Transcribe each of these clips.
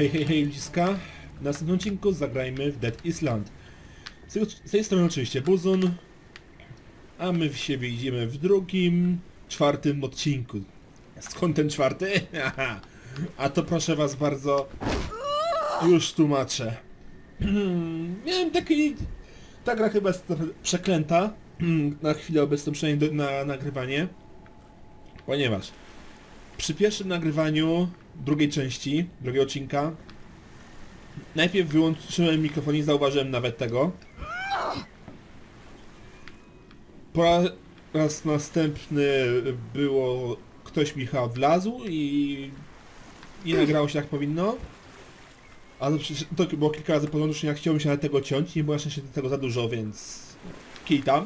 Hej, hej, hej ludziska. W następnym odcinku zagrajmy w Dead Island. Z tej strony oczywiście Buzun. A my w siebie idziemy w drugim, czwartym odcinku. Skąd ten czwarty? A to proszę was bardzo, już tłumaczę. Miałem taki... Ta gra chyba jest trochę przeklęta. Na chwilę obecną, przynajmniej na nagrywanie. Ponieważ przy pierwszym nagrywaniu drugiej części, drugiego odcinka, najpierw wyłączyłem mikrofon, nie zauważyłem nawet tego. Po raz następny było... Ktoś mi chyba wlazł i nie nagrało się jak powinno. Ale przecież to było kilka razy porządnie, ja chciałem się na tego ciąć, nie było jeszcze tego za dużo, więc... Kij tam.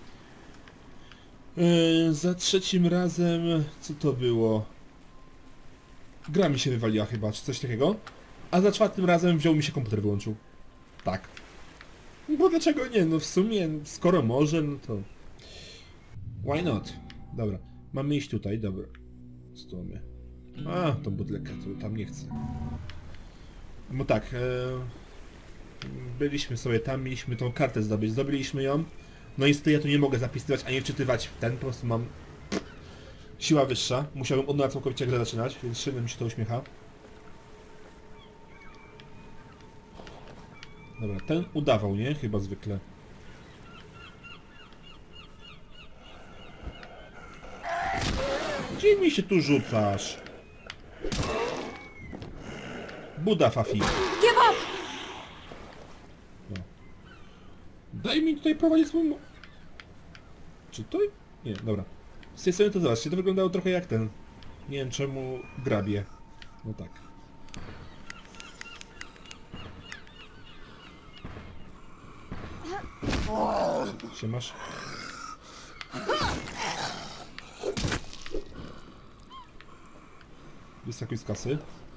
Za trzecim razem... Co to było? Gra mi się wywaliła chyba, czy coś takiego. A za czwartym razem wziął mi się komputer, wyłączył. Tak. Bo dlaczego nie? No w sumie, skoro może, no to... Why not? Dobra. Mamy iść tutaj, dobra. Co to mamy? A, tą butelkę, to tam nie chcę. No tak, byliśmy sobie tam, mieliśmy tą kartę zdobyć, zdobyliśmy ją. No niestety ja tu nie mogę zapisywać, ani wczytywać ten, po prostu mam... Siła wyższa, musiałbym od nowa całkowicie grę zaczynać, więc średnio mi się to uśmiecha. Dobra, ten udawał, nie? Chyba zwykle. Gdzie mi się tu rzucasz? Buda, Fafi. No. Daj mi tutaj prowadzić swój... Czy to... Nie, dobra. Z tej strony to zobaczcie, to wyglądało trochę jak ten. Nie wiem czemu grabie. No tak. Siemasz. Wyskakuj z kasy.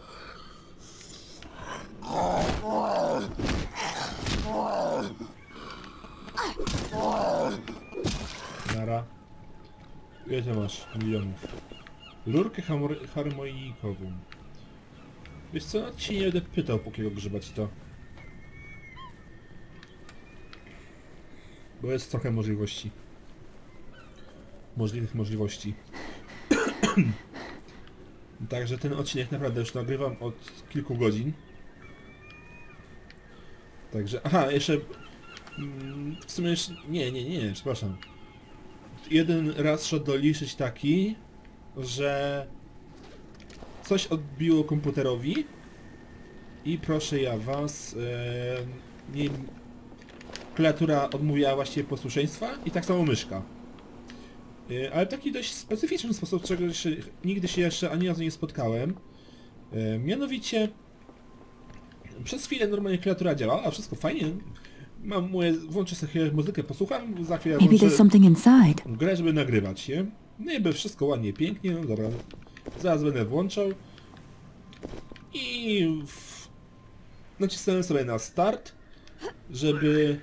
Nara. Ile to masz? Milionów. Rurkę harmonikową. Wiesz co? Nawet się nie będę pytał, po kiego grzebać to. Bo jest trochę możliwości. Możliwych możliwości. Także ten odcinek naprawdę już nagrywam od kilku godzin. Także... Aha, jeszcze... W sumie jeszcze... Nie, przepraszam. Jeden raz trzeba doliczyć taki, że... Coś odbiło komputerowi i proszę ja was... nie... Klawiatura odmówiła właściwie posłuszeństwa i tak samo myszka. Ale taki dość specyficzny sposób, czego nigdy się jeszcze ani razu nie spotkałem. Mianowicie przez chwilę normalnie klawiatura działa, a wszystko fajnie. Włączę sobie muzykę, posłucham, za chwilę włączę grę, żeby nagrywać, nie? No i wszystko ładnie, pięknie, no dobra. Zaraz będę włączał. I... Nacisnąłem sobie na start, żeby...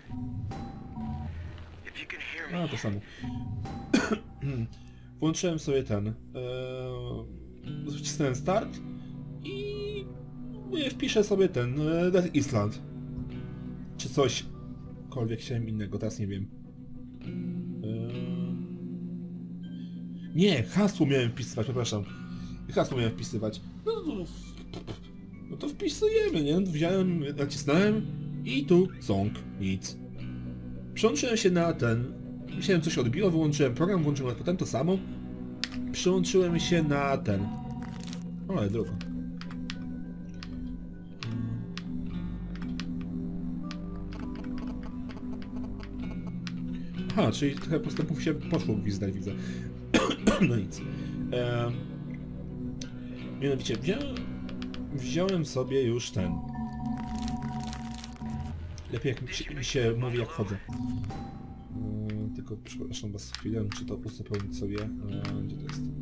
A, to samo. Włączyłem sobie ten... wcisnąłem start i... wpiszę sobie ten... Dead Island. Czy cośkolwiek chciałem innego, teraz nie wiem. Nie, hasło miałem wpisywać, przepraszam. Hasło miałem wpisywać. No to wpisujemy, nie? Wziąłem, nacisnąłem i tu song, nic. Przełączyłem się na ten... Myślałem, coś odbiło, wyłączyłem program, włączyłem potem to samo. Przełączyłem się na ten... O, ale drogo. Aha, czyli trochę postępów się poszło gwizdać, widzę. No nic. Mianowicie, wziąłem sobie już ten... Lepiej jak mi się mówi, jak chodzę. Tylko przepraszam was chwilę, czy to uzupełnić sobie. Gdzie to jest?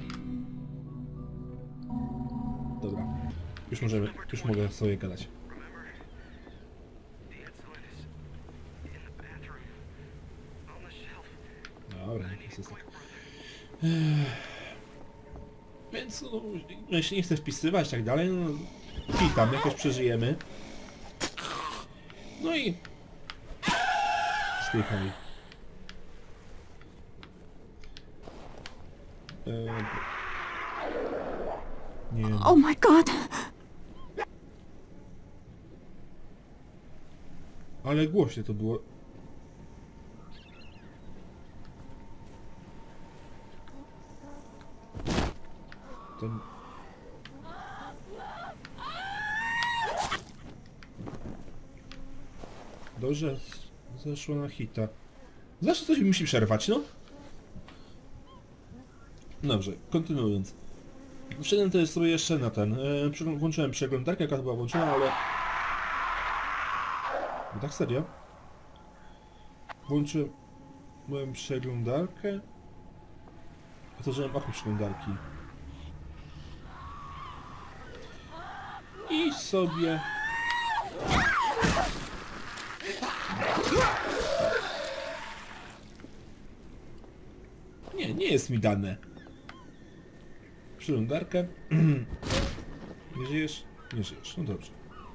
Dobra. Już mogę sobie gadać. Dobra, jest tak. Więc no, jeśli nie chcę wpisywać tak dalej, no, Witam, jakoś przeżyjemy. No i... Zdychaj. Nie wiem. Oh my god! Ale głośno to było. To... Dobrze, zeszło na hita. Zawsze coś mi musi przerwać, no? Dobrze, kontynuując. Wszedłem też sobie jeszcze na ten. Włączyłem przeglądarkę, jaka była włączona, ale... No tak serio? Włączyłem przeglądarkę. Otworzyłem okno przeglądarki. I sobie... Nie jest mi dane. Przeglądarkę. Nie żyjesz? Nie żyjesz. No dobrze.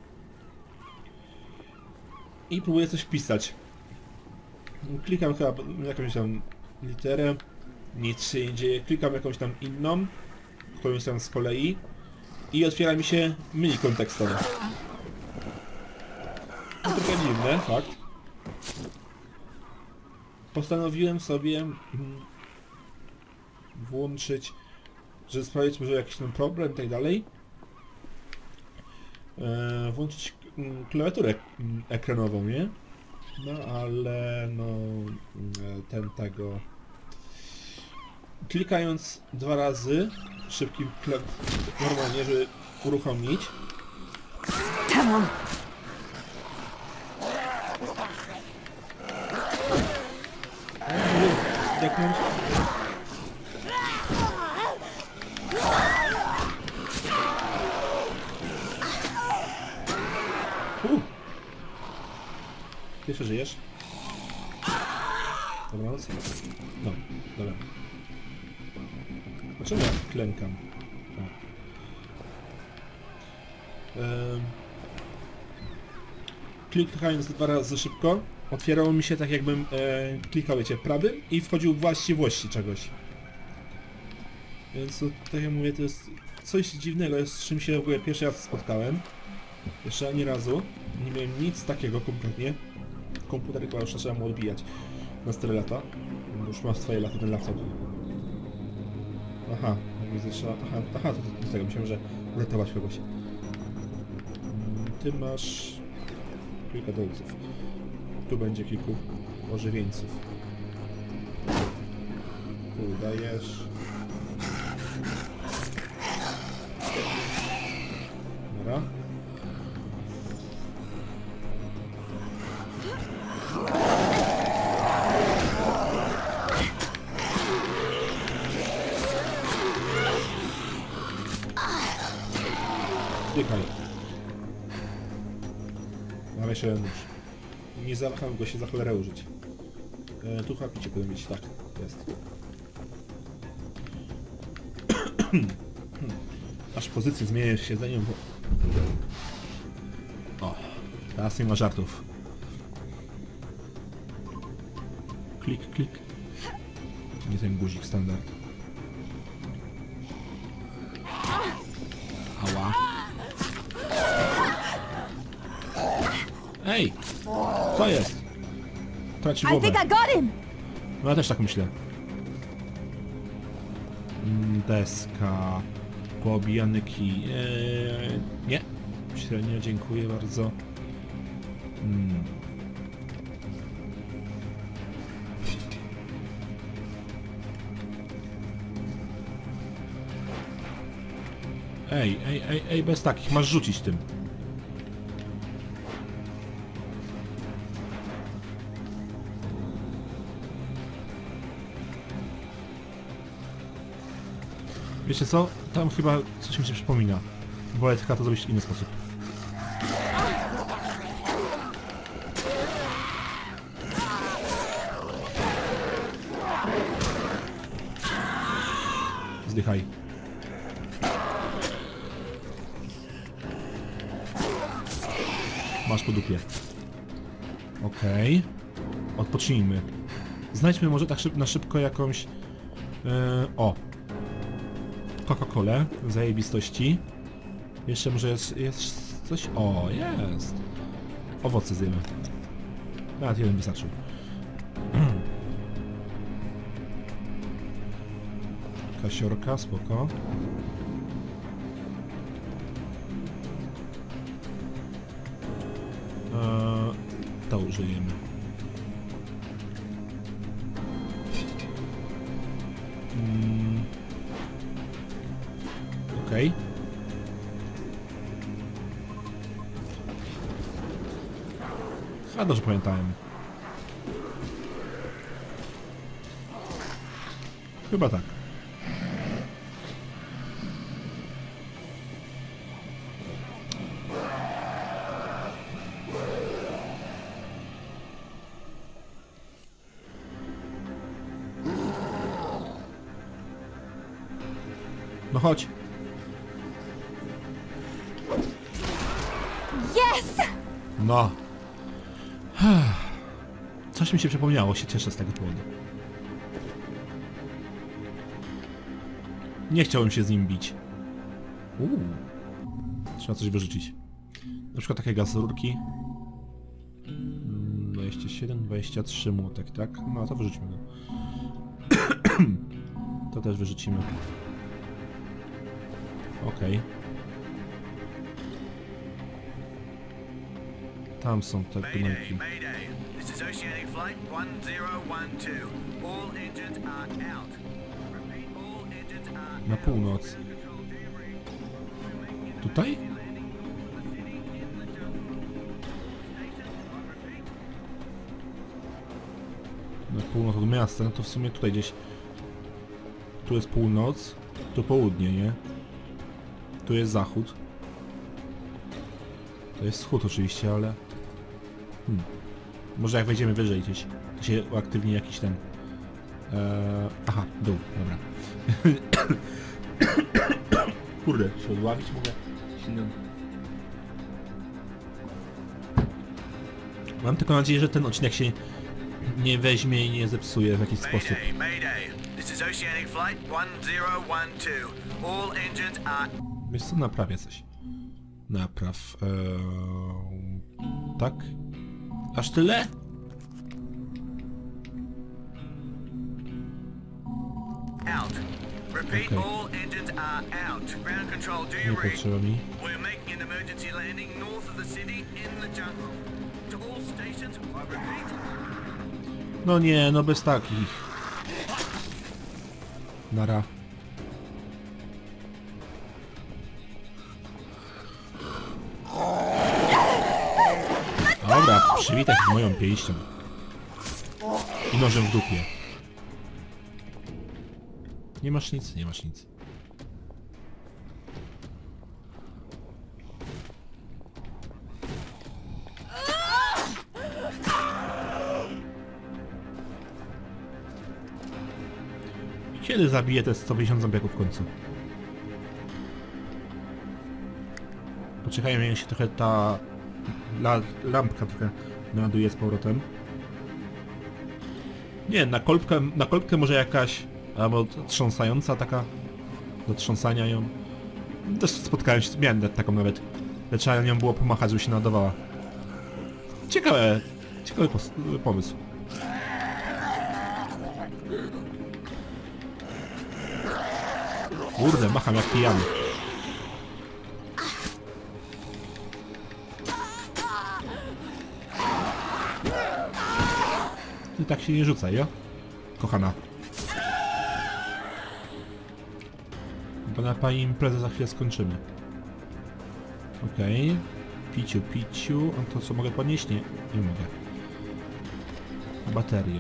I próbuję coś wpisać. Klikam chyba jakąś tam literę. Nic się nie dzieje. Klikam jakąś tam inną, którą tam z kolei. I otwiera mi się menu kontekstowe. No trochę dziwne, fakt. Postanowiłem sobie włączyć, żeby sprawdzić może jakiś tam problem i tak dalej. Włączyć klawiaturę ekranową, nie? No ale no tego klikając 2 razy szybkim normalnie, żeby uruchomić. Come Jak mam... Jeszcze żyjesz? Dobranoc? No, dobra. Dlaczego ja klękam? Klikając 2 razy szybko, otwierało mi się tak jakbym klikał, wiecie, prawym i wchodził w właściwości czegoś. Więc to, tak jak mówię, to jest coś dziwnego, z czym się w ogóle pierwszy raz spotkałem. Jeszcze ani razu nie miałem nic takiego kompletnie. Komputer chyba już trzeba mu odbijać na 4 lata. Już ma swoje lata ten laptop. Aha, widzę, trzeba... Aha, to do tego myślałem, że uratować kogoś. Ty masz kilka dolców. Tu będzie kilku ożywieńców. Tu dajesz. Dobra. Dychaj. Mam jeszcze jeden nóż. Nie zawaham go się za cholerę użyć. Tu chyba picie powinien mieć, tak, jest. Aż pozycję zmienię w siedzeniu, bo... O, teraz nie ma żartów. Klik, klik. Nie ten guzik standard. Ała. Ej! Co jest? Traci I głowę. think I got him! No ja też tak myślę. Deska. Poobijany kij. Nie. Średnio, dziękuję bardzo. Ej, bez takich. Masz rzucić tym. Wiecie co? Tam chyba coś mi się przypomina. Wolę tylko to zrobić w inny sposób. Zdychaj. Masz po dupie. Okej. Odpocznijmy. Znajdźmy może tak na szybko jakąś... o! Coca-Colę. Zajebistości. Jeszcze może jest coś... O, jest! Owoce zjemy. Nawet jeden wystarczył. Kasiorka, spoko. To użyjemy. Okej. A dobrze pamiętałem. Chyba tak. No chodź. Yes! No. Coś mi się przypomniało, się cieszę z tego powodu. Nie chciałem się z nim bić. Trzeba coś wyrzucić. Na przykład takie gaz rurki. 27, 23 młotek, tak? No to wyrzućmy go. To też wyrzucimy. Okej. Tam są te gnojki. Na północ. Tutaj? Na północ od miasta, no to w sumie tutaj gdzieś. Tu jest północ, tu południe, nie? Tu jest zachód. To jest wschód oczywiście, ale... Może jak wejdziemy wyżej gdzieś, to się uaktywni jakiś ten... Aha, dół, dobra. Kurde, się odławić mogę? Mam tylko nadzieję, że ten odcinek się nie weźmie i nie zepsuje w jakiś sposób. Wiesz co, naprawię coś. Napraw... tak? Aż tyle? Okay. Nie potrzeba mi. No nie, no bez takich. Nara. Dobra, przywitaj się z moją pięścią. I nożem w dupie. Nie masz nic, nie masz nic. Kiedy zabiję te 150 zombiaków w końcu? Poczekajmy, jak się trochę ta... lampka trochę naładuje z powrotem. Nie, na kolbkę może jakaś... albo trząsająca taka... do trząsania ją. Też spotkałem się, miałem taką nawet. Lecz trzeba nią było pomachać, żeby się nadawała. Ciekawy pomysł. Kurde, macham jak pijany. I tak się nie rzucaj, jo? Kochana. Bo na pani imprezę za chwilę skończymy. Okej. Piciu. A to co mogę podnieść? Nie, nie mogę. Bateria.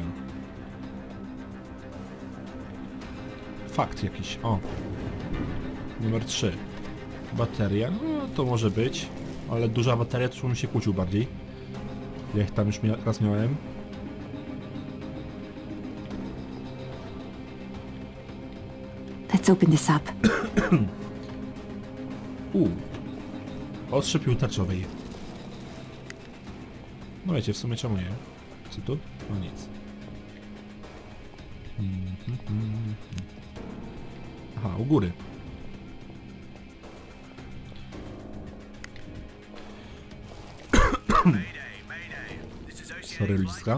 Fakt jakiś, o. Numer 3. Bateria, no to może być. Ale duża bateria, to bym się kłócił bardziej. Jak tam już raz miałem. Let's open this up. Ostrze pił tarczowej. No wiecie, w sumie czemu nie? Co tu? No nic. Aha, u góry. Sorry, ludziska.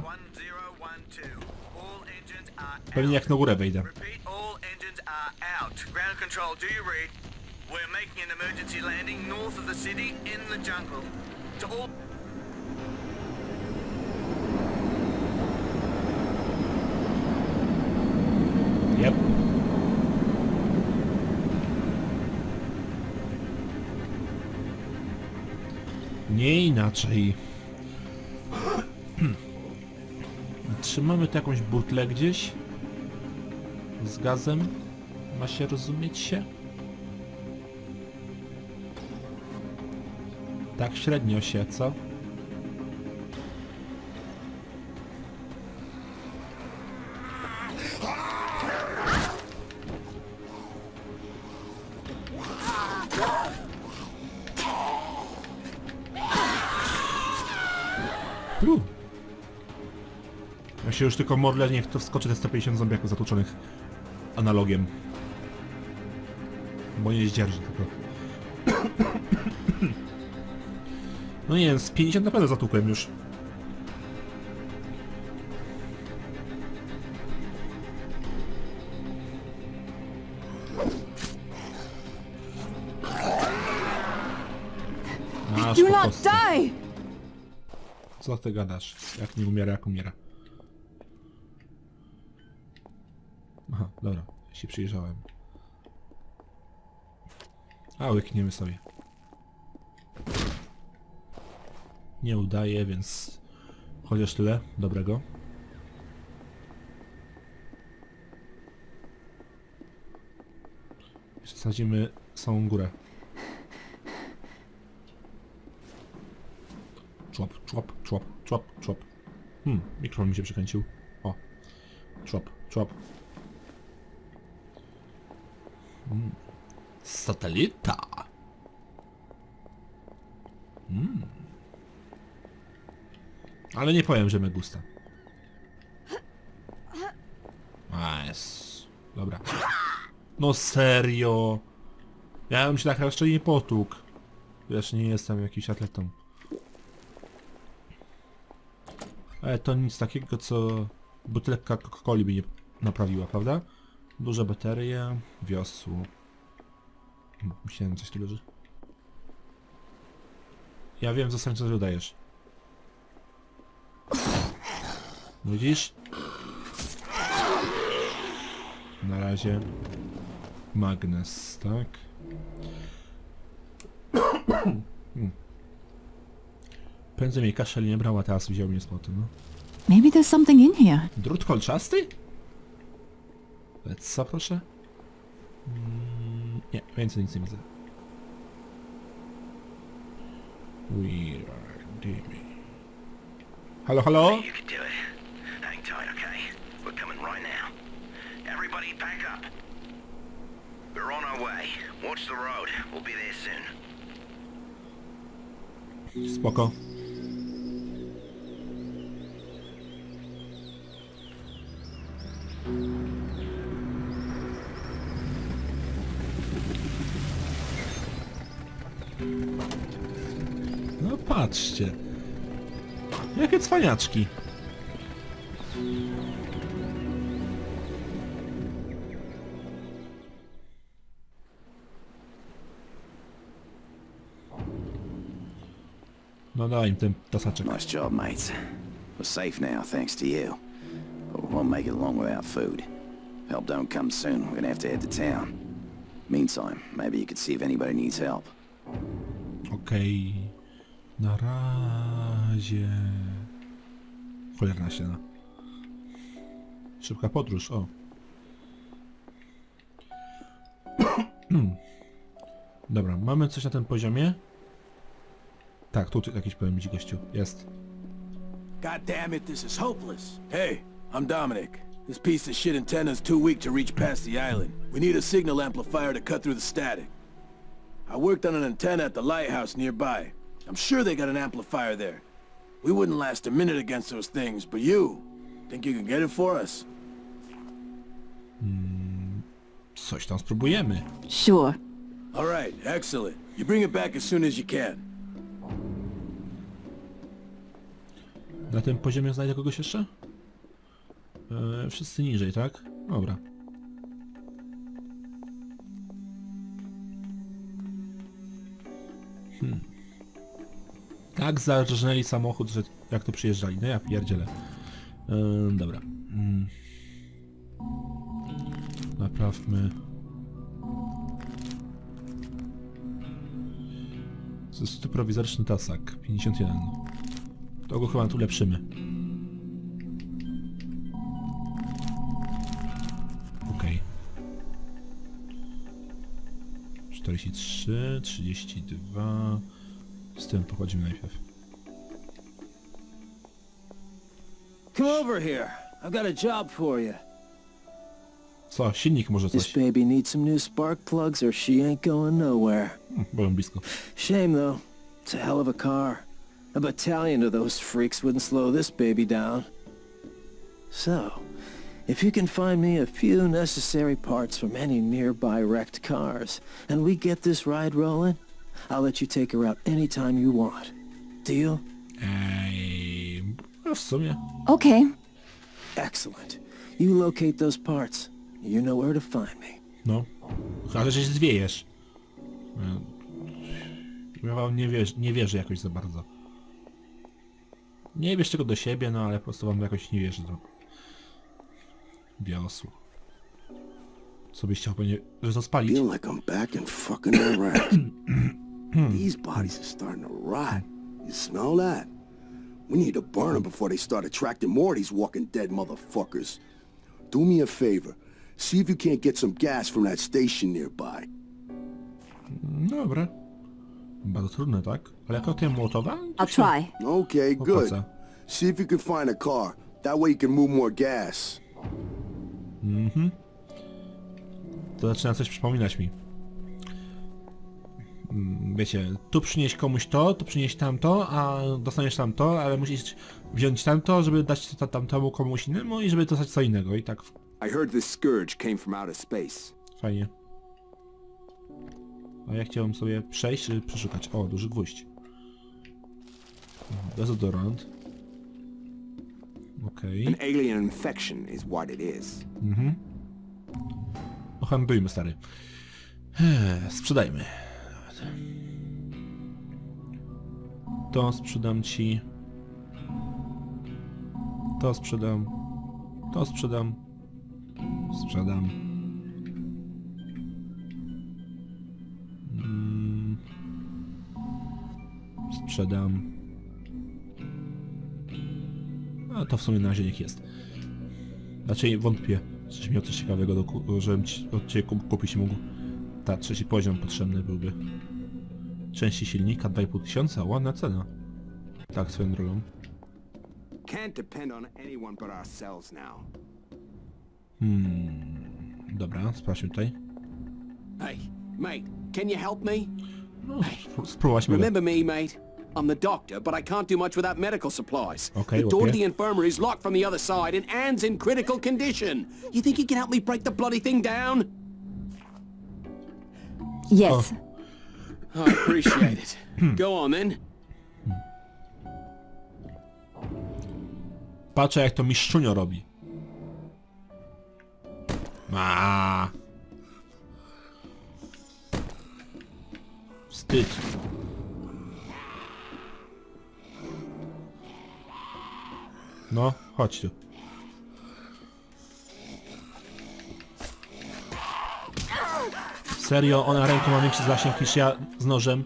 Pewnie jak na górę wejdę. We're making an emergency landing north of the city in the jungle. To all... Yep. Nie inaczej. Trzymamy tu jakąś butlę gdzieś. Z gazem. Ma się rozumieć się? Tak średnio się, co? Ja się już tylko modlę, niech to wskoczy te 150 zombiaków zatłuczonych analogiem. Bo nie zdzierży tylko. No nie wiem, z 50 naprawdę zatłukłem już. Aż Do po not kostce. die! Co ty gadasz? Jak nie umiera, jak umiera. Aha, dobra, się przyjrzałem. A, łykniemy sobie. Nie udaje, więc chociaż tyle dobrego. Przesadzimy samą górę. Człop, człop, człop, człop, człop. Mikrofon mi się przykręcił. O. Człop, człop. Satelita. Ale nie powiem, że me gusta. A, jest. Dobra. No serio. Ja bym się tak raczej nie potłukł. Wiesz, nie jestem jakiś atletą. Ale to nic takiego, co butelka Coca-Coli by nie naprawiła, prawda? Duże baterie, wiosło. Myślałem, coś tu leży. Ja wiem, co co dodajesz. Widzisz? Na razie magnes, tak? Prędzej mnie kaszel nie brał, a teraz wziął mnie z potem, no. Maybe there's something in here. Drut kolczasty? Co, proszę? Nie, więcej nic nie widzę. We are dreaming. Halo, halo? You can do it. Hang tight, okay? We're coming right now. Everybody pack up. We're on our way. Watch the road. We'll be there soon. Spoko. No patrzcie. Jakie cwaniaczki. No daj im ten tasaczek. Nice job, mates. We're safe now, thanks to you. But we won't make it long without food. Help don't come soon, we're gonna have to head to town. Meantime, maybe you could see if anybody needs help. Okej. Na razie. Cholerna ściana. Szybka podróż, o. Dobra, mamy coś na tym poziomie? Tak, tu jakiś powinien być gościu. Jest. God damn it, this is hopeless. Hey, I'm Dominic. This piece of shit antenna's too weak to reach past the island. We need a signal amplifier to cut through the static. I worked on an antenna at the lighthouse nearby. I'm sure they got an amplifier there. We wouldn't last a minute against those things, but you... Think you can get it for us? Coś tam spróbujemy. Sure. All right, excellent. You bring it back as soon as you can. Na tym poziomie znajdę kogoś jeszcze? Wszyscy niżej, tak? Dobra. Tak zarżnęli samochód, że jak to przyjeżdżali. No ja pierdzielę. Dobra. Naprawmy. To jest tu prowizoryczny tasak. 51. To go chyba tu lepszymy. Okej. 43, 32. Z tym pochodzimy najpierw. Come over here. I've got a job for you. Co? Silnik może This coś? baby needs some new spark plugs or she ain't going nowhere. Byłem blisko. Shame though. It's a hell of a car. A battalion of those freaks wouldn't slow this baby down. So, if you can find me a few necessary parts from any nearby wrecked cars, and we get this ride rolling, I'll let you take her out anytime you want. Deal? No w sumie. Okay. Excellent. You locate those parts. You know where to find me. No. Chyba, że się zwiejesz. Ja wam nie wierzę jakoś za bardzo. Nie wiesz czego do siebie, no ale po prostu wam jakoś nie wierzę do wiosło. Co byś chciał pewnie, że to spalić? Feel like I'm back in fucking Iraq. These bodies are starting to rot. You smell that? We need to burn them before they start attracting more of these walking dead motherfuckers. Do me a favor. See if you can't get some gas from that station nearby. Dobra. Bardzo trudne, tak? Ale jako tym Mołotowa? I'll try. Okay, good. Opłaca. See if you can find a car. That way you can move more gas. To zaczyna coś przypominać mi. Wiecie, tu przynieść komuś to, tu przynieść tamto, a dostaniesz tamto, ale musisz wziąć tamto, żeby dać to tamtemu komuś innemu i żeby dostać co innego i tak I heard this scourge came from outer space. fajnie. A ja chciałem sobie przejść czy przeszukać. O, duży gwóźdź. Dezodorant. Okej. An alien infection is what it is. No handlujmy, stary. Sprzedajmy. To sprzedam ci. To sprzedam. To sprzedam. Sprzedam. Sprzedam. A to w sumie na razie niech jest. Raczej wątpię, żeś miał coś ciekawego, żebym od ciebie kupić mógł. Ta, trzeci poziom potrzebny byłby. Części silnika 2500, ładna cena. Tak, swoją drogą. Can't depend on anyone but ourselves now. Dobra, sprawdźmy tutaj. Hey, mate, can you help me? No, spróbować mogę. Remember me, mate? I'm the doctor, but I can't do much without medical supplies. Okay, the door to okay. the infirmary is locked from the other side, and Anne's in critical condition. You think you can help me break the bloody thing down? Yes. I appreciate it. Go on, then. Patrzę jak to mistrzunio robi. Wstyd. No, chodź tu. Serio, ona ręką ma większy zasięg niż ja z nożem.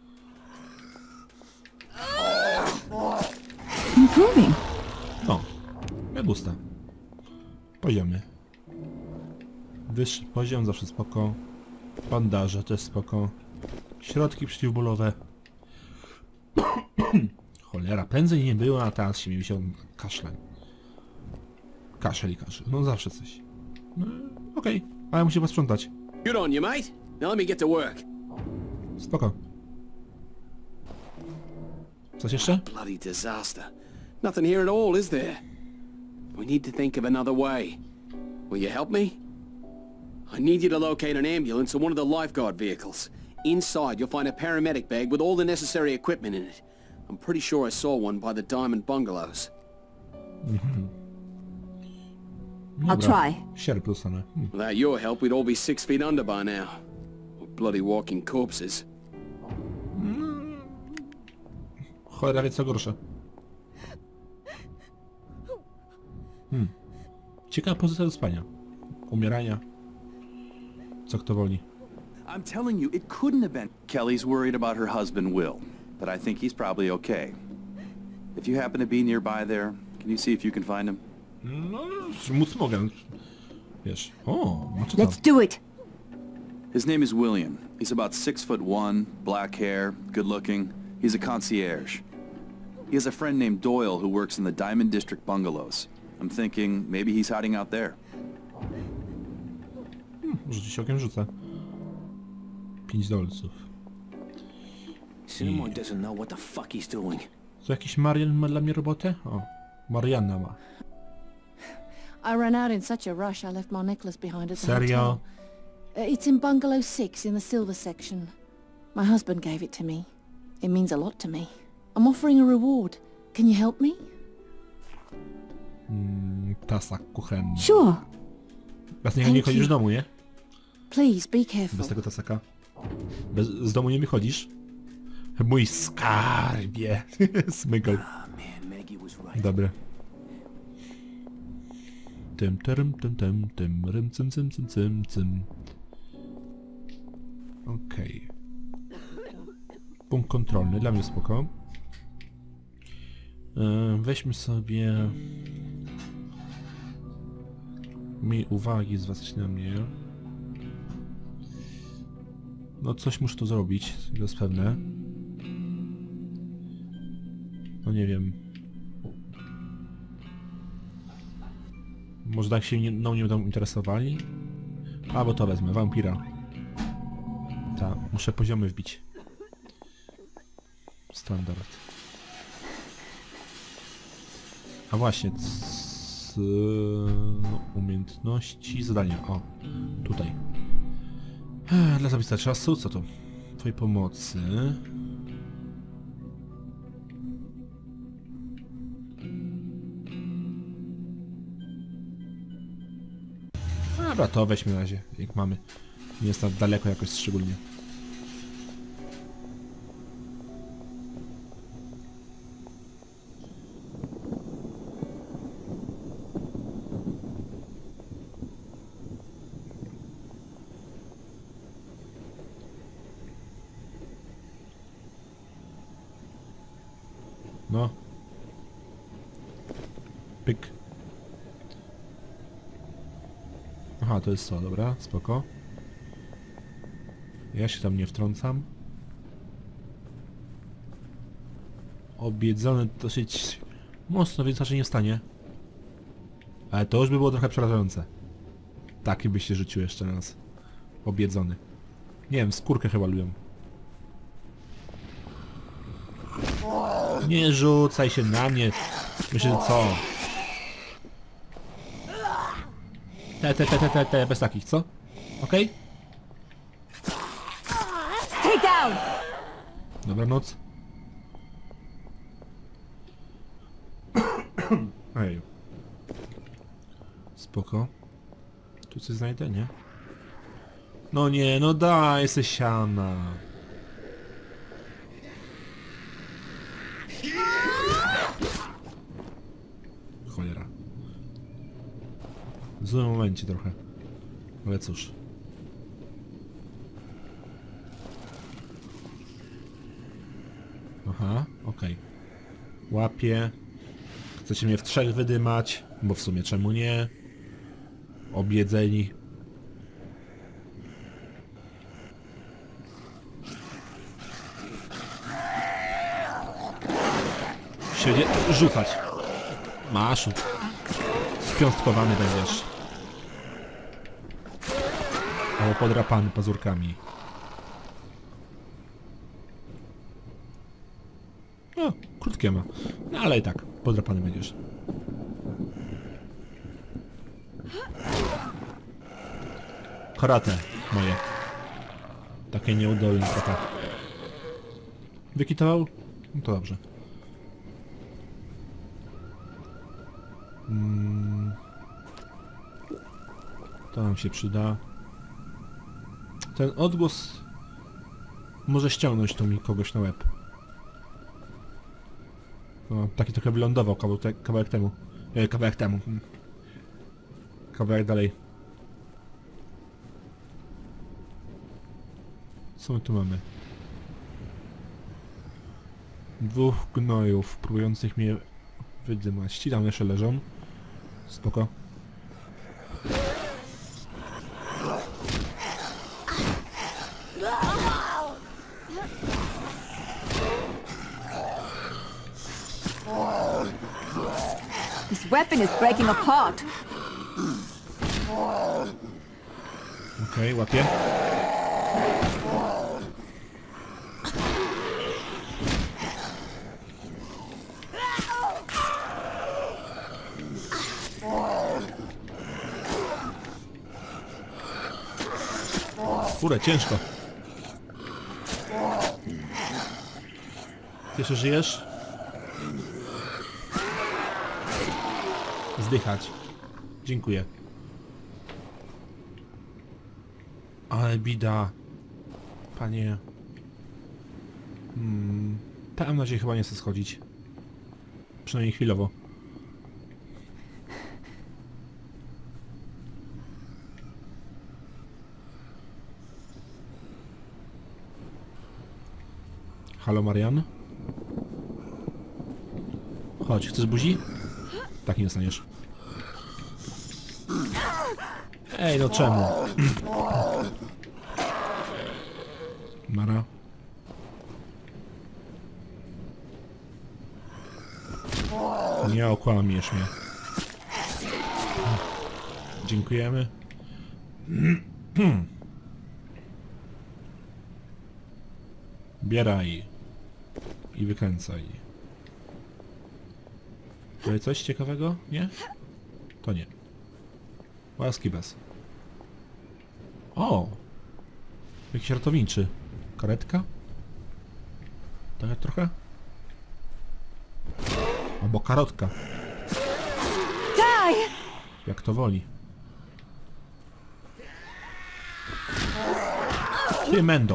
Improving. No, me gusta. Poziomy. Wyższy poziom, zawsze spoko. Bandaże też spoko. Środki przeciwbólowe. Cholera, prędzej nie było, a teraz się mi wisiał kaszle. Kaszel i kaszel. No zawsze coś. No, okej, ale muszę posprzątać. Good on you, mate. Now let me get to work. Spoko. Coś jeszcze? Bloody disaster. Nothing here at all, is there? We need to think of another way. Will you help me? I need you to locate an ambulance or one of the lifeguard vehicles. Inside, you'll find a paramedic bag with all the necessary equipment in it. I'm pretty sure I saw one by the Diamond Bungalows. I'll try. Sierp dostanę. Without your help, we'd all be 6 feet under by now. We're bloody walking corpses. Cholera wie co gorsze. Ciekawa pozycja do spania. Umierania. Co kto woli. I'm telling you, it couldn't have been. Kelly's worried about her husband, Will, but I think he's probably okay. If you happen to be nearby there, can you see if you can find him? No, móc mogę. Wiesz. O, macie tam. Let's do it. His name is William. He's about 6'1", black hair, good looking. He's a concierge. He has a friend named Doyle who works in the Diamond District bungalows. I'm thinking maybe he's hiding out there. Może ci się okiem rzucę. $5. Cinnamon doesn't know what the fuck he's doing. Co jakiś Marian ma dla mnie robotę? O, Marianna ma. I ran out in such a rush I left my necklace behind at the Serio? hotel. It's in bungalow 6 in the silver section. My husband gave it to me. It means a lot to me. I'm offering a reward. Can you help me? Tasak kuchenny. Sure. Bez niego nie chodzisz z domu, nie? Please be careful. Bez tego tasaka. Z domu nie wychodzisz? Mój skarbie. Smykał. Dobre. Tym, rym, cym. Okej. Punkt kontrolny, dla mnie spoko. Weźmy sobie... Miej uwagi, zwracać na mnie. No coś muszę tu zrobić, to jest pewne. No nie wiem. Może tak się mną nie będą interesowali? Albo to wezmę, wampira. Tak, muszę poziomy wbić. Standard. A właśnie, umiejętności, zadania, o, tutaj. Dla zapisania czasu, co to? Twojej pomocy. Dobra, to weźmy na razie, jak mamy. Nie jest tak daleko jakoś szczególnie. No. Pyk. Aha, to jest co, dobra, spoko. Ja się tam nie wtrącam. Obiedzony dosyć mocno, więc raczej nie wstanie. Ale to już by było trochę przerażające. Taki byś się rzucił jeszcze raz. Obiedzony. Nie wiem, skórkę chyba lubią. Nie rzucaj się na mnie. Myślę, że co? Bez takich, co? Okej? Take down. Dobranoc. Ej. Spoko. Tu coś znajdę, nie? No nie, no daj se siana. Cholera. W złym momencie trochę. Ale cóż. Aha, okej. Łapię. Chcecie mnie w 3 wydymać, bo w sumie czemu nie? Obiedzeni. Siedzie rzucać. Maszu. Spiąstkowany będziesz. Albo podrapany pazurkami. No, krótkie ma. No ale i tak, podrapany będziesz. Karate moje. Takie nieudolne trochę. Wykitował? No to dobrze. To nam się przyda. Ten odgłos może ściągnąć tu mi kogoś na łeb. No, taki trochę wylądował kawałek temu. Kawałek dalej. Co my tu mamy? Dwóch gnojów próbujących mnie wydymać. Ci tam jeszcze leżą. Spoko. This weapon is breaking apart. Okej, łapię. Kurde, ciężko. Ty jeszcze żyjesz? Zdychać. Dziękuję. Ale bida. Panie. Tam na razie chyba nie chcę schodzić. Przynajmniej chwilowo. Halo, Marian? Chodź, chcesz buzi? Tak nie dostaniesz. Ej, no czemu? Mara. Nie okłamiesz mnie. Dziękujemy. Bieraj. I wykręcaj. Tutaj coś ciekawego? Nie? To nie. Łaski bez. O! Jakiś ratowniczy. Karetka? Tak trochę? Albo karotka. Die! Jak to woli. Ty, Mendo.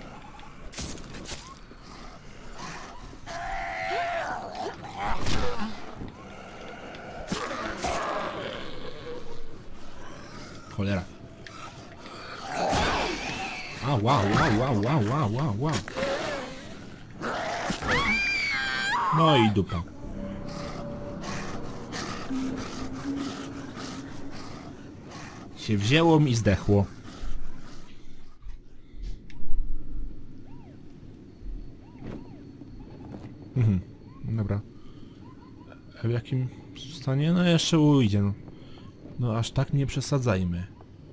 Cholera. A, wow. No i dupa. Się wzięło mi i zdechło. Dobra. W jakim stanie? No jeszcze ujdzie. No aż tak nie przesadzajmy.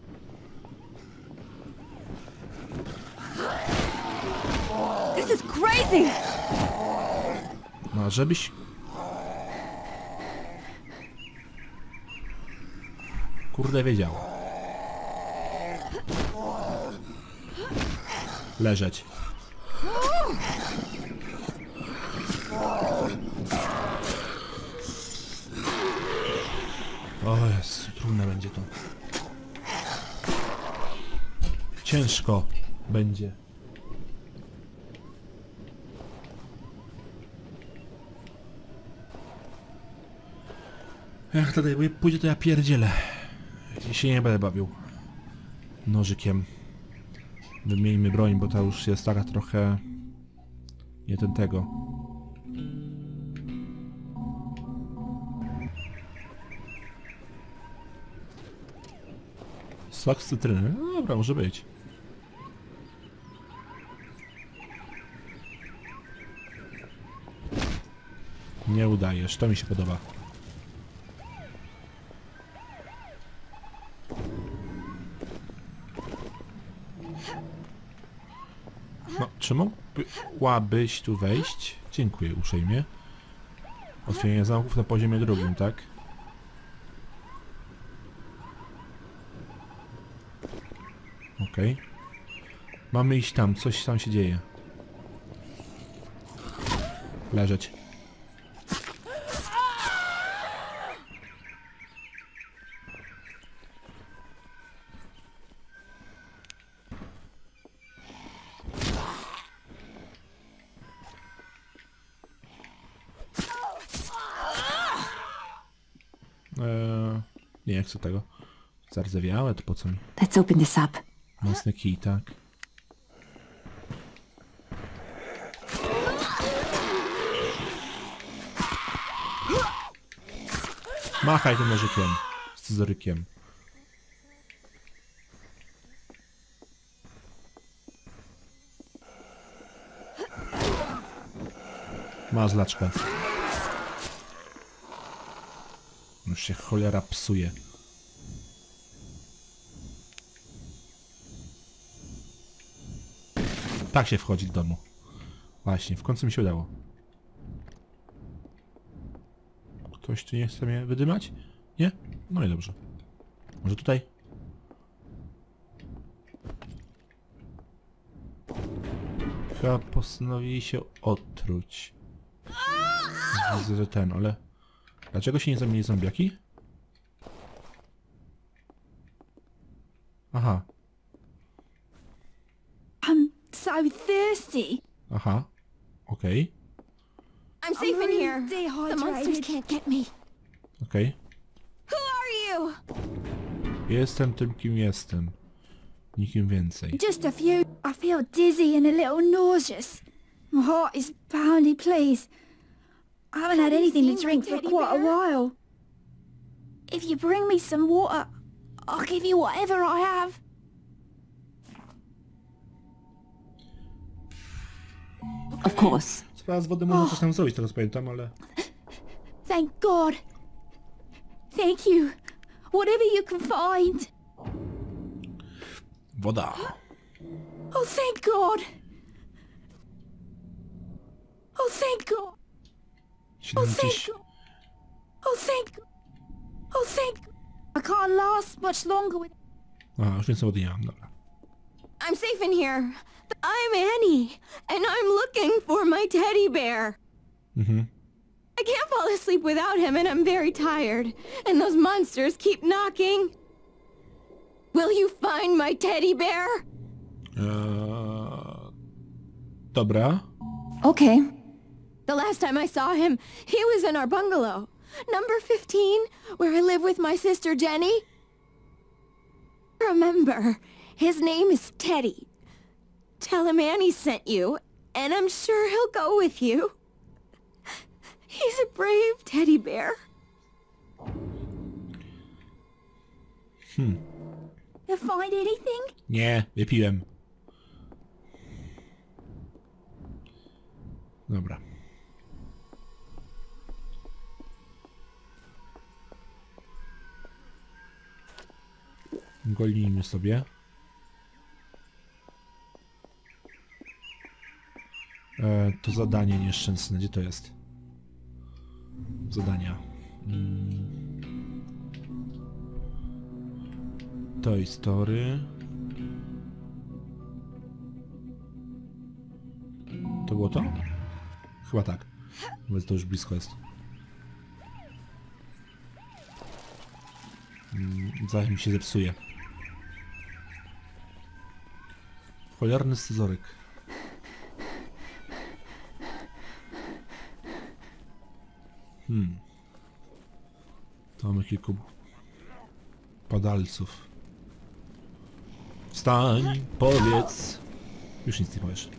This is crazy! No żebyś... Kurde wiedział. Leżeć. O Jezu, trudne będzie to. Ciężko będzie. Jak tutaj pójdzie, to ja pierdzielę. Ja się nie będę bawił nożykiem. Wymieńmy broń, bo ta już jest taka trochę... Nie ten tego. Sok z cytryny. No dobra, może być. Nie udajesz, to mi się podoba. No, czy mogłabyś tu wejść? Dziękuję uprzejmie. Otwieranie zamków na poziomie 2, tak? Okej. Mamy iść tam, coś tam się dzieje. Leżeć. Nie chcę tego. Zardzewiałe, to po co mi? Let's open this up. Mocny kij, tak. Machaj tym nożykiem. Scyzorykiem. Masz laczkę. Już się cholera psuje. Tak się wchodzi do domu. Właśnie, w końcu mi się udało. Ktoś tu nie chce mnie wydymać? Nie? No i dobrze. Może tutaj? Chyba postanowili się otruć. Widzę, że ten, ale... Dlaczego się nie zamienili zombiaki? Aha. I'm so thirsty. Aha. Okej. I'm safe in here. The monsters can't get me. Okej. Who are you? Jestem tym, kim jestem. Nikim więcej. Just a few. I feel dizzy and a little nauseous. My heart is pounding, please. I haven't had anything to drink for quite a while. If you bring me some water, I'll give you whatever I have. Of course. Sprawa z wody można coś tam zrobić, teraz pamiętam, ale... Thank God. Thank you. Whatever you can find. Woda. Oh, thank God. Oh, thank God. Oh, thank God. Oh, thank God. Oh, thank God. I can't last much longer with... Aha, już więcej wody nie mam, dobra. I'm safe in here. I'm Annie, and I'm looking for my teddy bear. I can't fall asleep without him, and I'm very tired. And those monsters keep knocking. Will you find my teddy bear? Dobra. Okay. The last time I saw him, he was in our bungalow. Number 15, where I live with my sister Jenny. Remember, his name is Teddy. Tell him Annie sent you, and I'm sure he'll go with you. He's a brave teddy bear. You find anything? Nie, wypiłem. Dobra. Golnijmy sobie. To zadanie nieszczęsne. Gdzie to jest? Zadania. Toy Story. To było to? Chyba tak. Bo to już blisko jest. Zanim mi się zepsuje. Cholerny scyzoryk. To mamy kilku padalców. Wstań, powiedz. Już nic nie powiesz.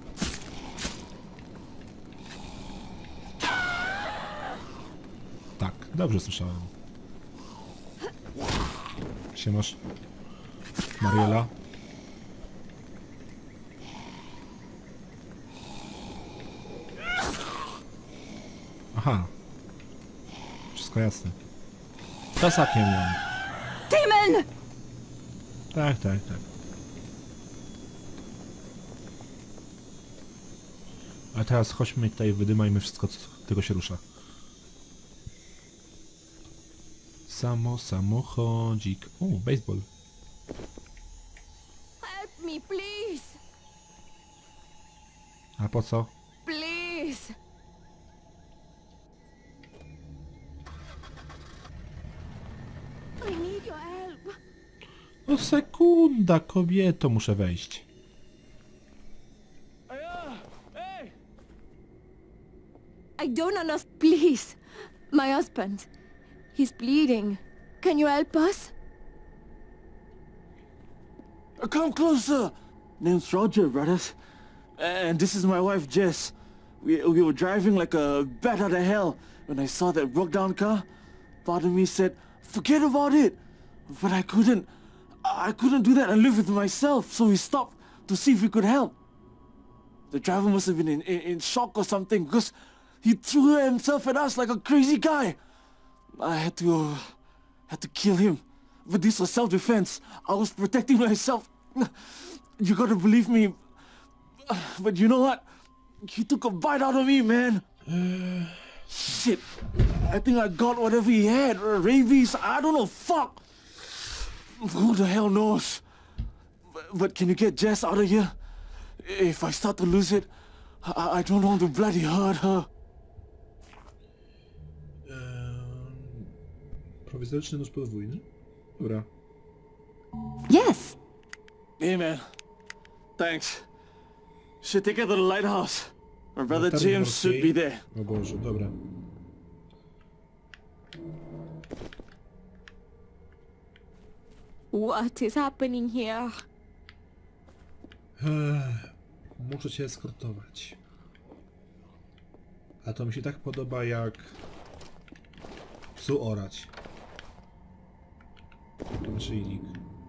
Tak, dobrze słyszałem. Siemasz, Mariela. Aha. Wszystko jasne. Tasakiem ją. Demon! Tak, tak, tak. A teraz chodźmy tutaj, wydymajmy wszystko, co tylko się rusza. Samochodzik. O, baseball. Help me, please. A po co? Please. I need your help. No sekunda, kobieto, muszę wejść. I don't understand. Please. My husband. He's bleeding. Can you help us? Come closer! Name's Roger, brothers. And this is my wife, Jess. We were driving like a bat out of hell when I saw that broke down car. Part of me said, forget about it. But I couldn't do that and live with myself, so we stopped to see if we could help. The driver must have been in shock or something, because he threw himself at us like a crazy guy. I had to kill him. But this was self-defense. I was protecting myself. You gotta believe me. But you know what? He took a bite out of me, man. Shit. I think I got whatever he had. Rabies. I don't know. Fuck. Who the hell knows? But can you get Jess out of here? If I start to lose it, I don't want to bloody hurt her. Prowizoryczny nóż podwójny? Dobra. Yes. Hey, man. Thanks. Should take her to the lighthouse. My brother James should be there. O Boże, dobra. What is happening here? Muszę cię eskortować. A to mi się tak podoba jak psu orać. Ten szyjnik.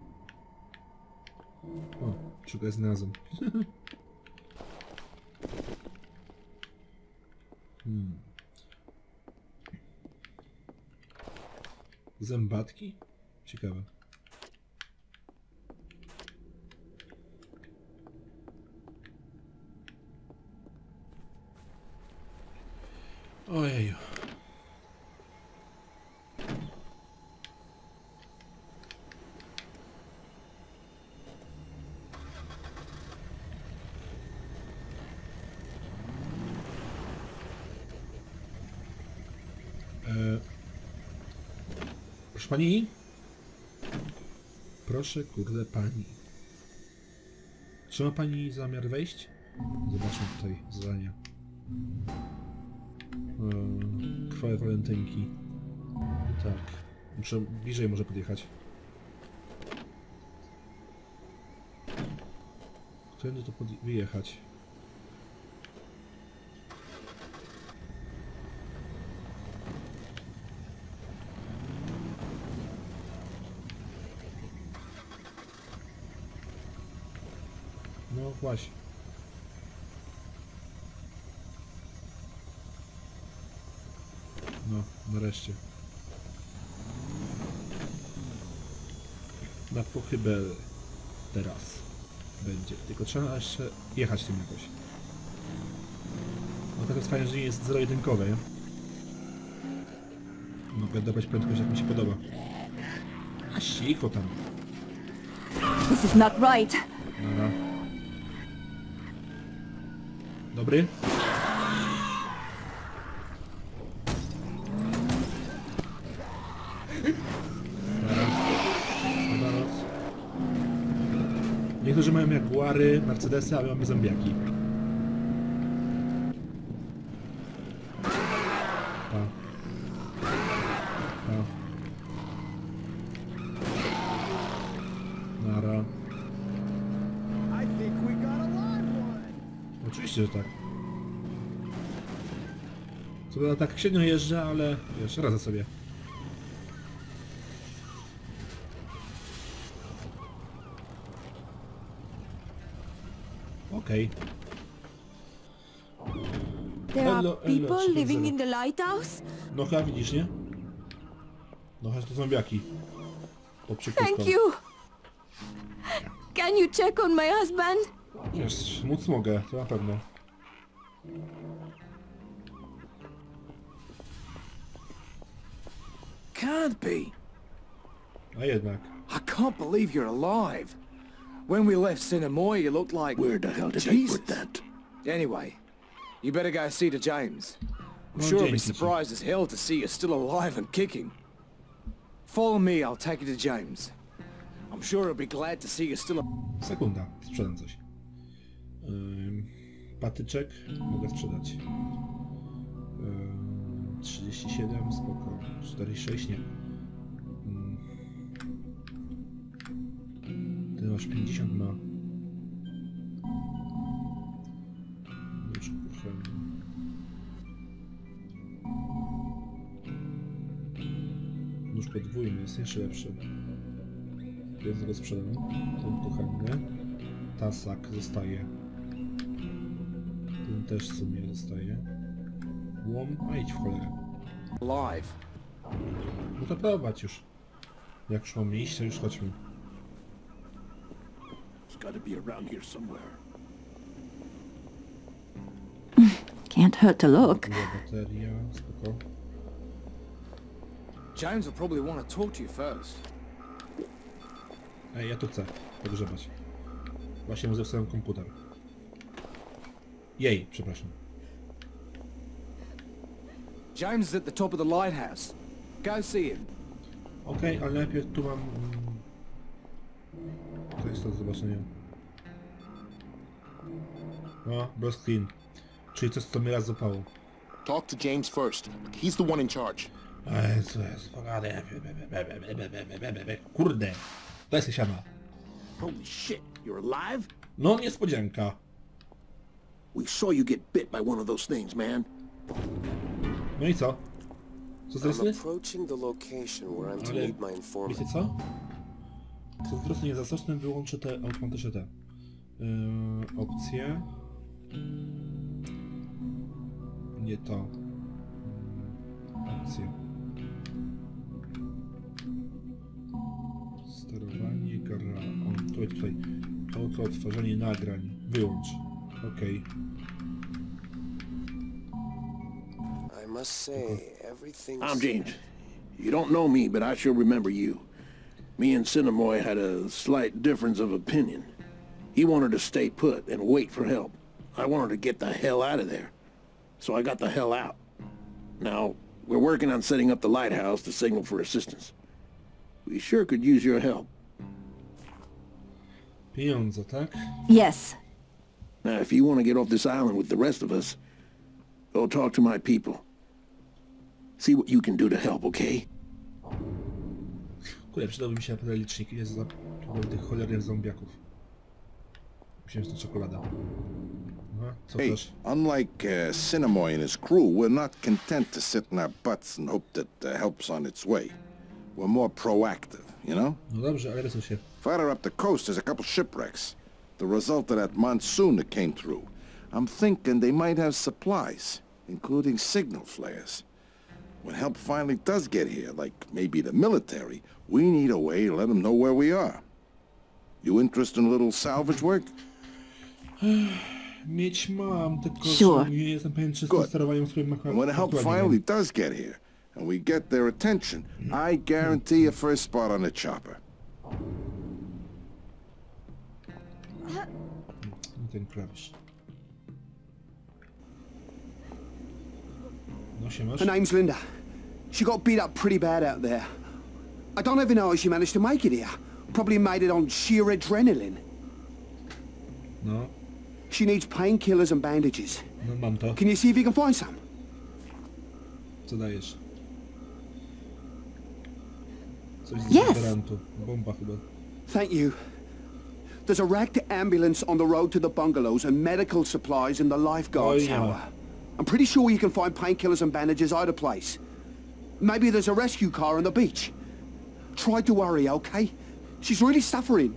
O, szukaj znalazłem. Zębatki? Ciekawe. Ojeju. Proszę pani? Proszę, kurde pani. Czy ma pani zamiar wejść? Zobaczmy tutaj zadania. Krwawe walentynki. Tak. Muszę bliżej może podjechać. Którędy to wyjechać? No właśnie. No, nareszcie. Na pochybę teraz będzie. Tylko trzeba jeszcze jechać tym jakoś. No tak jest fajnie, że nie jest zero-jedynkowe, nie? Mogę dobrać prędkość jak mi się podoba. A cicho tam. This is not right. Dobra. Dobry? Dobranoc. Niektórzy mają Jaguary, Mercedesy, a my mamy zombiaki. Nara. Oczywiście, że tak. Co prawda tak średnio jeżdżę, ale wiesz, radzę sobie. Okej. There are people living in the lighthouse? No chyba widzisz, nie? No chyba to zombiaki. Thank you. Can you check on my husband? Wiesz, móc mogę, to na pewno. Can't be. A jednak. I can't believe you're alive. When we left Cinnamore, you looked like... Where the hell did they Jesus. put that? Anyway, you better go see to James. I'm No, sure he'll be James, did you? surprised as hell to see you still alive and kicking. Follow me, I'll take you to James. I'm sure he'll be glad to see you still... Sekunda, sprzedam coś. Patyczek mogę sprzedać. 37, spoko. 46, nie. Ty masz 50 na... Nóż kuchenny. Nóż podwójny jest jeszcze lepszy. Więc go sprzedam. Ten kuchenny. Tasak zostaje. Ten też w sumie zostaje. Łom, a idź w cholerę. alive. No to prowadź już. Jak już mamy iść, to już chodźmy. It's gotta be around here somewhere. Can't hurt to look. Była bateria, spoko. James will probably want to talk to you first. Ej, ja tu chcę pogrzebać. Właśnie mu zepsułem komputer. Jej, przepraszam. James is at the top of the lighthouse. Go see him. Okej, ale najpierw tu mam... To jest to do zobaczenia. O, Bruce Clean. Czyli coś, co mi raz zapało. Talk to James first. He's the one in charge. Jezu, pogadaj. Kurde. Daj się siana. Holy shit, you're alive? No, niespodzianka. We saw you get bit by one of those things, man. No i co? Co I'm stresy? approaching the location where I'm to Ale meet my informant. wiecie co? Co stresy niezastoczny wyłączy te automatycznie te opcje. Nie to. Opcje. Sterowanie gra. O, tutaj. Auto odtwarzanie nagrań. Wyłącz. Okej. I must say, everything's... I'm James. You don't know me, but I sure remember you. Me and Cinnamore had a slight difference of opinion. He wanted to stay put and wait for help. I wanted to get the hell out of there. So I got the hell out. Now, we're working on setting up the lighthouse to signal for assistance. We sure could use your help. Pieniądze, tak? Yes. Now, if you want to get off this island with the rest of us, go talk to my people. See what you can do to help, okay? Kurde, przydałby mi się naprawdę licznik. Jest za tych cholernych zombiaków. Myślałem, że to czekolada. Aha, co Hey, też? unlike Cinnamore and his crew, we're not content to sit in our butts and hope that help's on its way. We're more proactive, you know? No dobrze, ale wysuń się. Farther up the coast, there's a couple shipwrecks. The result of that monsoon that came through. I'm thinking they might have supplies, including signal flares. When help finally does get here, like maybe the military, we need a way to let them know where we are. You interested in a little salvage work? Mieć mam, tylko Sure. że nie jestem pewien, czy z tym Good. sterowaniem, z którym And when help aktualnie finally gram. does get here, and we get their attention, I guarantee a first spot on the chopper. Ten klawisz. No się masz? Her name's Linda. She got beat up pretty bad out there. I don't even know how she managed to make it here. Probably made it on sheer adrenaline. No, She needs painkillers and bandages. no mam to. Can you see if you can find some? Co dajesz? Coś z Yes. dezodorantu. Bomba chyba. Thank you. There's a wrecked ambulance on the road to the bungalows and medical supplies in the lifeguard Oh, yeah. tower. I'm pretty sure you can find painkillers and bandages either place. Maybe there's a rescue car on the beach. Try to hurry, okay? She's really suffering.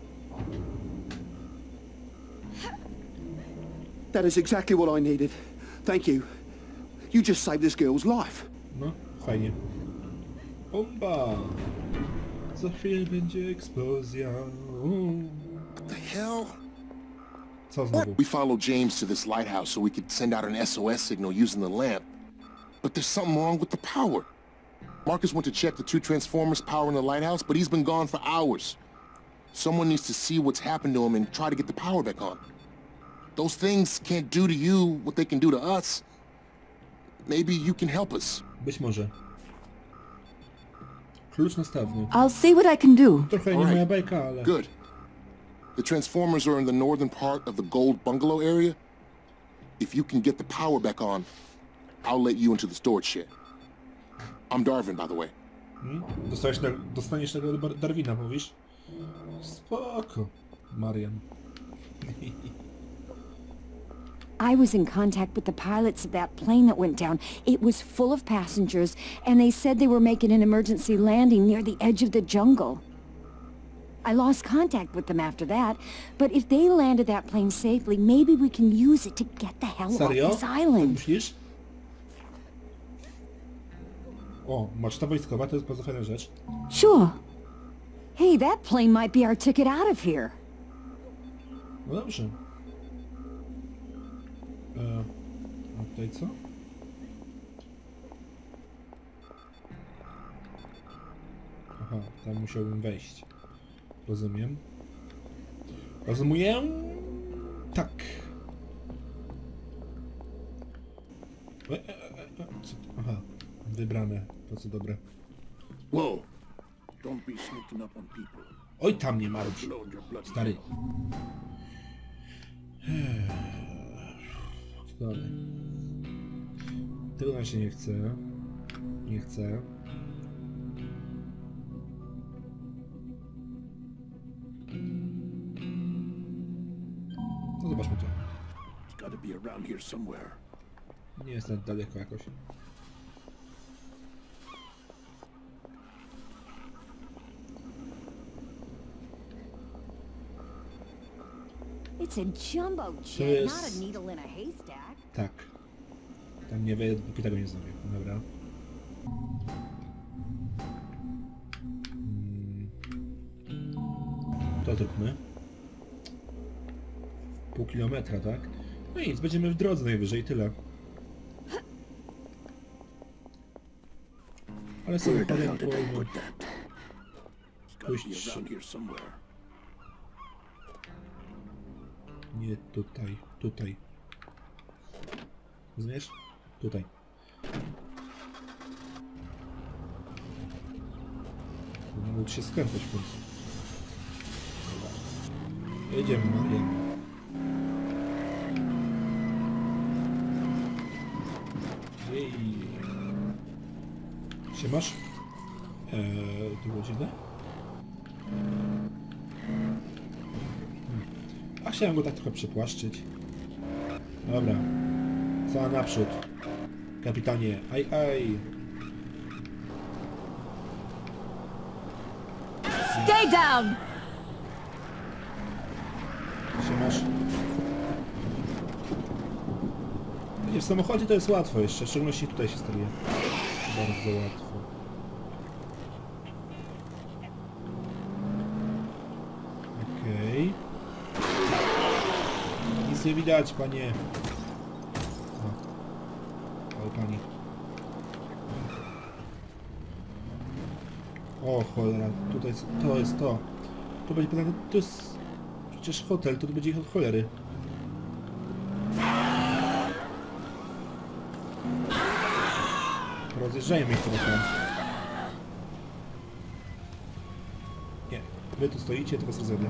That is exactly what I needed. Thank you. You just saved this girl's life. No, fajnie. Bomba! Za chwilę będzie eksplozja. What the hell? Co znowu? We followed James to this lighthouse so we could send out an SOS signal using the lamp. But there's something wrong with the power. Marcus went to check the 2 transformers powering the lighthouse, but he's been gone for hours. Someone needs to see what's happened to him and try to get the power back on. Those things can't do to you what they can do to us. Maybe you can help us. Być może. Klucz następny. I'll see what I can do. Trochę nie moja bajka, ale... Good. The transformers are in the northern part of the gold bungalow area. If you can get the power back on, I'll let you into the storage shed. I'm Darwin, by the way. Dostaniesz tego Darwina, mówisz? Spoko, Marian. I was in contact with the pilots of that plane that went down. It was full of passengers, and they said they were making an emergency landing near the edge of the jungle. I lost contact with them after that, but if they landed that plane safely, maybe we can use it to get the hell off this island. Myślisz? O, moczta wojskowa to jest bardzo fajna rzecz. Sure. Hey, that plane might be our ticket out of here. No dobrze. A tutaj co? Aha, tam musiałbym wejść. Rozumiem. Rozumiem? Tak. Co? Aha, wybrane. To co dobre. Whoa. Don't be sneaking up on people. Oj, tam nie marudź. Stary. Co dalej? Tego na się nie chcę. Nie chcę. No zobaczmy to. Nie jest tak daleko jakoś. It's a jumbo To jet, jest... not a needle in a haystack. Tak. Tam nie wejdę, dopóki tego nie zrobię. Dobra. To zróbmy. Pół kilometra, tak? No nic, będziemy w drodze najwyżej, tyle. Ale samochodem powinno pójść... Nie tutaj, tutaj. Rozumiesz? Tutaj. Mógł się skręcać w końcu. Dobra. Jedziemy, Marian. Jej. Siemasz? Tu godzinę? A chciałem go tak trochę przypłaszczyć. Dobra. Cała naprzód. Kapitanie. Aj, aj. Stay down! Siemasz. W samochodzie to jest łatwo jeszcze, w szczególności tutaj się stawia. Bardzo łatwo. Okej. Nic nie widać, panie. O, pani. O cholera, tutaj to jest to. To będzie pytanie, to jest przecież hotel, to będzie ich od cholery. Rozjeżdżajmy ich trochę. Nie, wy tu stoicie, to was rozjadę.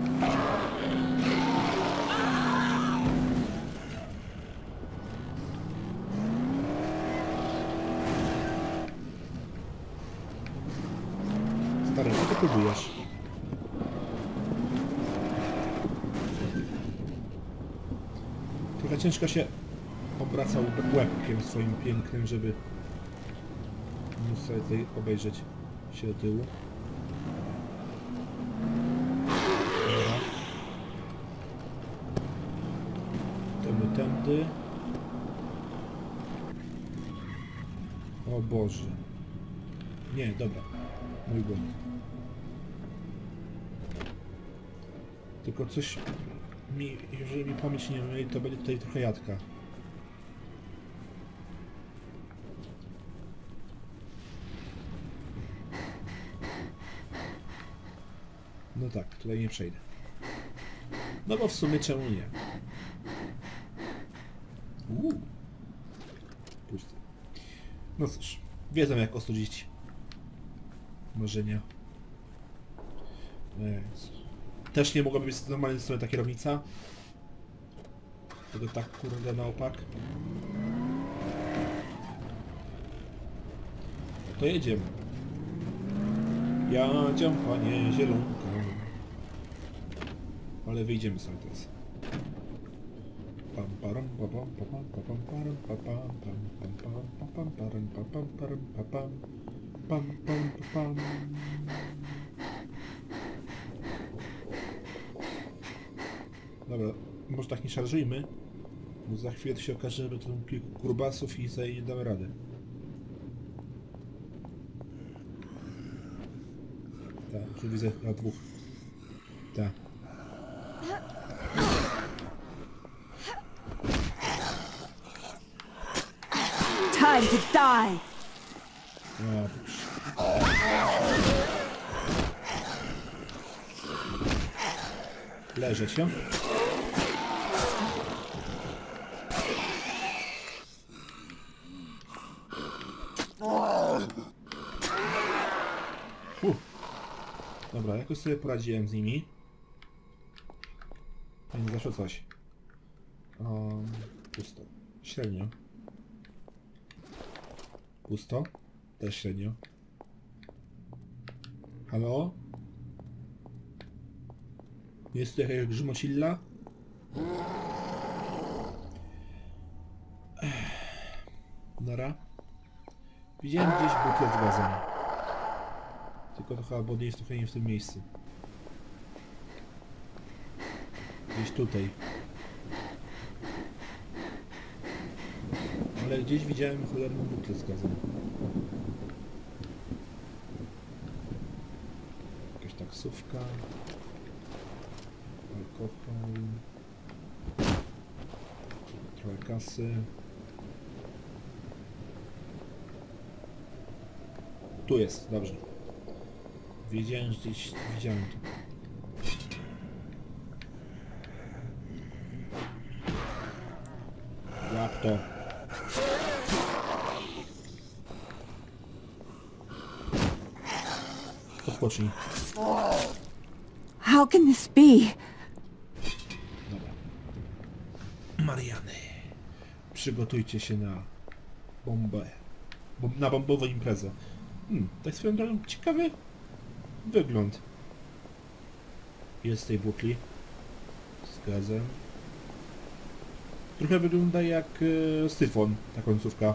Stary, co ty próbujesz? Trochę ciężko się obracał łebkiem swoim pięknym, żeby móc sobie tutaj obejrzeć się do tyłu. Dobra. Tędy. O Boże. Nie, dobra. Mój błąd. Tylko coś Jeżeli mi pamięć nie myli, to będzie tutaj trochę jadka. No tak, tutaj nie przejdę. No bo w sumie czemu nie? Pusty. No cóż, wiedzą jak ostudzić marzenia. Też nie mogłaby być z normalnej strony ta kierownica. Tego tak kurde na opak. To jedziemy. Jadziam, panie zielonko. Ale wyjdziemy sobie teraz. Pam param pam pam pam param pam pam pam param pam pam pam. Dobra, może tak nie szarżyjmy, bo za chwilę to się okaże, że to kilku grubasów i sobie nie damy radę. Tak, tu widzę na dwóch. Tak. Time to die! Leżę się. Dobra, jakoś sobie poradziłem z nimi. Więc zawsze coś. Pusto. Średnio. Pusto. Też średnio. Halo? Jest tu jakaś grzmocilla? Nara. Widziałem gdzieś butlę z gazem. Tylko to chyba nie jest trochę nie w tym miejscu. Gdzieś tutaj. Ale gdzieś widziałem cholerną butlę z gazem. Jakaś taksówka. Alkohol. Trochę kasy. Tu jest, dobrze. Wiedziałem, że gdzieś widziałem to. Łap to. Odpocznij. How can this be? Dobra. Mariany. Przygotujcie się na bombę. Na bombową imprezę. Tak swoją drogą ciekawy wygląd jest tej butli z gazem. Trochę wygląda jak syfon, ta końcówka.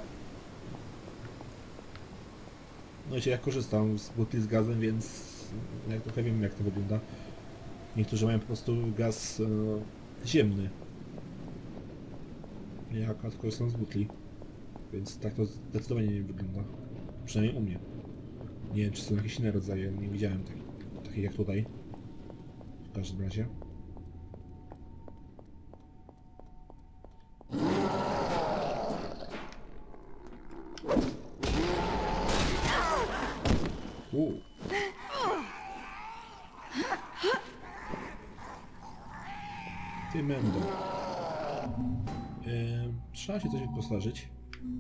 No i ja korzystam z butli z gazem, więc ja trochę wiem jak to wygląda. Niektórzy mają po prostu gaz ziemny. Ja akurat korzystam z butli, więc tak to zdecydowanie nie wygląda. Przynajmniej u mnie. Nie wiem, czy są jakieś inne rodzaje, nie widziałem takich jak tutaj. W każdym razie. Ty mendo. Trzeba się coś wyposażyć.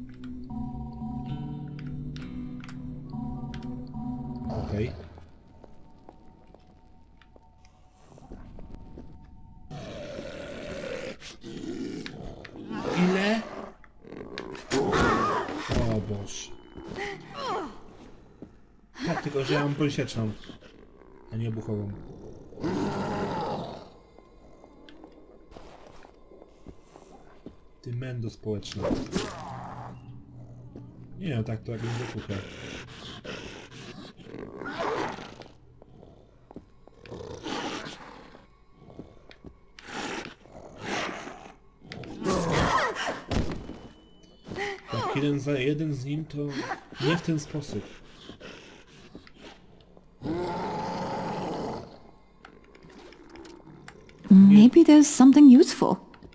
Okej. Ile? O Boże. Tak, tylko że ja mam broń sieczną, a nie obuchową. Ty mendo społeczna. Nie no, tak to jakby wypuchę. Tak, jeden za jeden z nim to nie w ten sposób. Maybe there's something useful.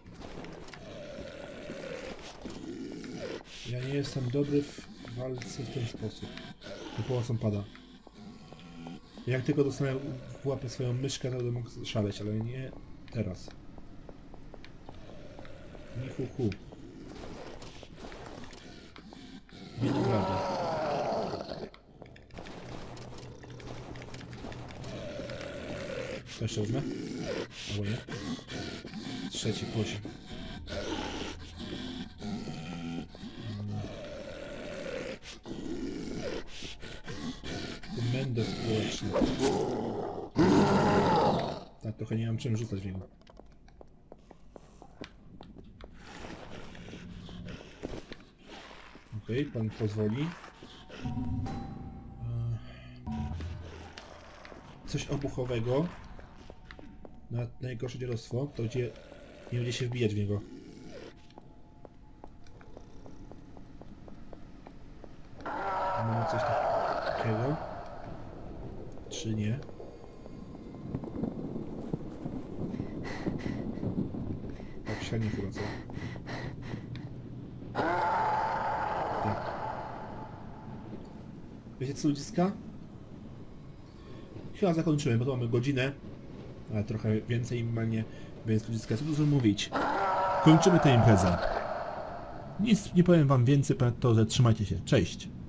Ja nie jestem dobry w walce w ten sposób. To pomocą pada. Jak tylko dostanę w łapę swoją myszkę, to będę mógł szaleć, ale nie teraz. Nie hu. Nie naprawdę. To jeszcze wezmę? Albo nie? Trzeci poziom. Komendę społeczną. Tak, trochę nie mam czym rzucać w niego. Okej, pan pozwoli. Coś obuchowego. Na najgorsze dziadostwo, to gdzie nie będzie się wbijać w niego. Mamy coś takiego. Czy nie? Tak, średnio chyba, co? Tak. Wiecie co, ludziska? Chyba zakończyłem, bo to mamy godzinę. Ale trochę więcej minimalnie, więc ludziska, co dużo mówić. Kończymy tę imprezę. Nic nie powiem wam więcej, to że trzymajcie się. Cześć!